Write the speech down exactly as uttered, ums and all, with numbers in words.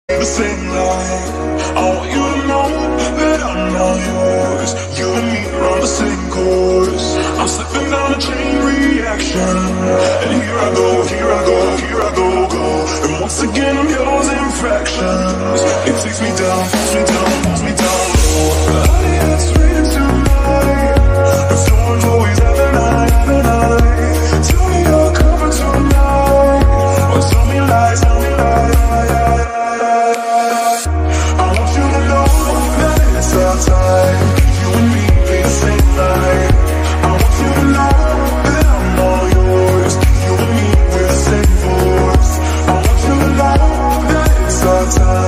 The same light. I want you to know that I'm all yours. You and me are on the same course. I'm slipping down a chain reaction, and here I go, here I go, here I go, go. And once again I'm yours in fractions. It takes me down, pulls me down, pulls me down low. The highest rate tonight, but storms always have an eye, have an eye. Tell me you're covered tonight, or tell me lies, tell me lies. Time. You and me be the same light. I want you to know that I'm all yours. You and me, we're the same force. I want you to know that it's our time.